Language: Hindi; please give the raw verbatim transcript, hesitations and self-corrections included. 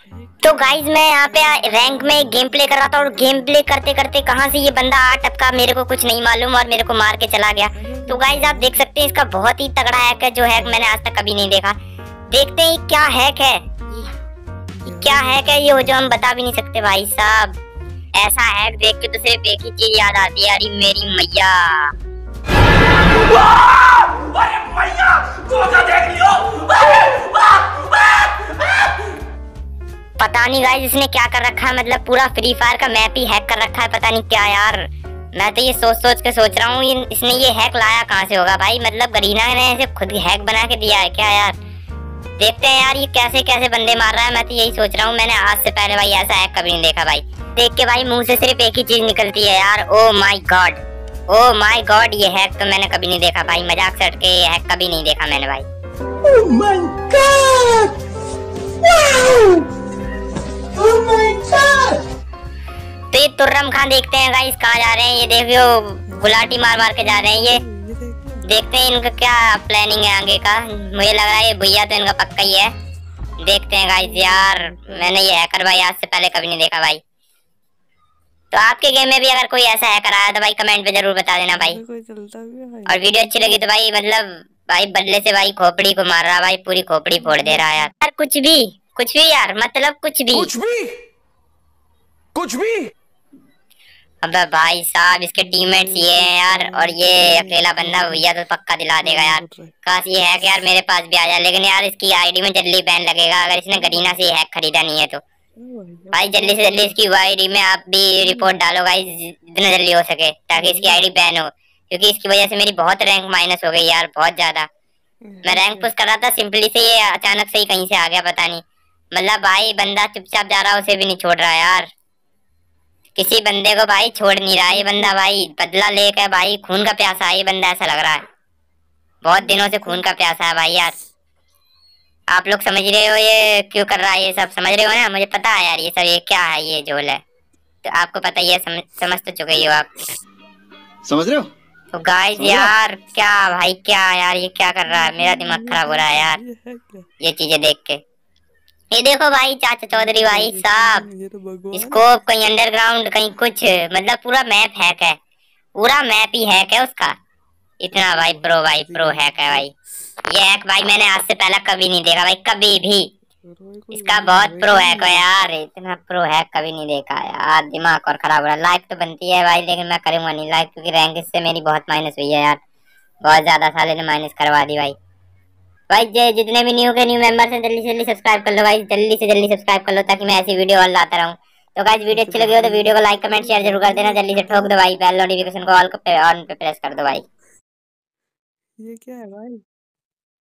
तो गाइज मैं यहाँ पे रैंक में गेम प्ले कर रहा था और गेम प्ले करते करते कहाँ से ये बंदा आ टपका मेरे को कुछ नहीं मालूम और मेरे को मार के चला गया। तो गाइज आप देख सकते हैं इसका बहुत ही तगड़ा हैक है जो हैक मैंने आज तक कभी नहीं देखा। देखते हैं क्या हैक है, क्या हैक है ये जो हम बता भी नहीं सकते भाई साहब। ऐसा हैक देख के तो सिर्फ एक ही चीज याद आती है, अरे मेरी मैया मैया देख लियो। पता नहीं गाइस इसने क्या कर रखा है, मतलब पूरा फ्री फायर का मैप ही हैक कर रखा है, पता नहीं क्या यार। मैं तो ये सोच सोच के सोच रहा हूँ इसने ये हैक लाया कहाँ से होगा भाई, मतलब गरीना ने इसे खुद हैक बना के दिया है क्या यार। देखते हैं यार ये कैसे कैसे बंदे मार रहा है, मैं तो यही सोच रहा हूँ। मैंने आज से पहले भाई ऐसा हैक कभी नहीं देखा भाई। देख के भाई मुंह से सिर्फ एक ही चीज निकलती है यार, oh my god, oh my god. ये हैक तो मैंने कभी नहीं देखा भाई, मजाक से हट के ये हैक कभी नहीं देखा मैंने भाई। Oh my God! Wow! Oh my God! तो ये तुर्रम खान देखते हैं गाइस कहाँ जा रहे हैं, ये देखियो गुलाटी मार मार के जा रहे हैं ये। देखते हैं इनका क्या प्लानिंग है आगे का, मुझे लग रहा है ये भैया तो इनका पक्का ही है। देखते हैं गाइस यार, मैंने ये हैकर भाई आज से पहले कभी नहीं देखा भाई। तो आपके गेम में भी अगर कोई ऐसा हैकर आया तो भाई कमेंट पे जरूर बता देना भाई। और वीडियो अच्छी लगी तो भाई मतलब भाई बदले से भाई खोपड़ी को मार रहा भाई, पूरी खोपड़ी फोड़ दे रहा है यार। यार कुछ भी कुछ भी यार, मतलब कुछ भी कुछ भी कुछ भी। अबे भाई साहब इसके टीममेट्स ये हैं यार, और ये अकेला बंदा भैया तो पक्का दिला देगा यार। काश ये हैक यार मेरे पास भी आ जाए, लेकिन यार इसकी आईडी में जल्दी बैन लगेगा अगर इसने गरीना से ये हैक खरीदा नहीं है तो। भाई जल्दी से जल्दी इसकी आईडी में आप भी रिपोर्ट डालो गाइस जितना जल्दी हो सके, ताकि इसकी आईडी बैन हो, क्योंकि इसकी वजह से मेरी बहुत रैंक माइनस हो गई यार, बहुत ज्यादा। मैं रैंक पुश कर रहा था सिंपली से ये अचानक से ही कहीं से आ गया पता नहीं। मतलब भाई बंदा चुपचाप जा रहा है, उसे भी नहीं छोड़ रहा यार, किसी बंदे को भाई छोड़ नहीं रहा ये बंदा भाई, बदला लेकर भाई खून का प्यासा है ये बंदा, ऐसा लग रहा है बहुत दिनों से खून का प्यासा है भाई यार। आप लोग समझ रहे हो ये क्यों कर रहा है, ये सब समझ रहे हो ना, मुझे पता है यार ये सब ये क्या है ये झोल है, तो आपको पता ही है, समझ समझ तो चुके ही हो आप, समझ रहे हो। तो गाइस यार क्या भाई क्या यार ये क्या कर रहा है, मेरा दिमाग खराब हो रहा है यार ये चीजें देख के। ये देखो भाई चाचा चौधरी भाई साहब, स्कोप कहीं अंडरग्राउंड कहीं कुछ, मतलब पूरा मैप हैक है, पूरा मैप ही हैक है उसका। इतना भाई प्रो भाई प्रो हैक है भाई ये हैक भाई, मैंने आज से पहले कभी नहीं देखा भाई, कभी भी। इसका बहुत प्रो हैक है यार, इतना प्रो हैक कभी नहीं देखा यार, दिमाग और खराब हो रहा है। लाइक तो बनती है भाई लेकिन मैं करूंगा नहीं लाइक, क्योंकि रैंक इससे मेरी बहुत माइनस हुई है यार, बहुत ज्यादा साले ने माइनस करवा दी भाई। भाई जितने भी न्यू के न्यू मेंबर्स हैं जल्दी से जल्दी सब्सक्राइब कर लो भाई, जल्दी से जल्दी सब्सक्राइब कर लो ताकि मैं ऐसी वीडियो और लाता रहूं। तो गाइस वीडियो अच्छी लगी हो तो वीडियो को लाइक कमेंट शेयर जरूर कर देना, जल्दी से ठोक दो भाई, बेल नोटिफिकेशन को ऑल पे ऑन पे प्रेस कर दो भाई। ये क्या है भाई।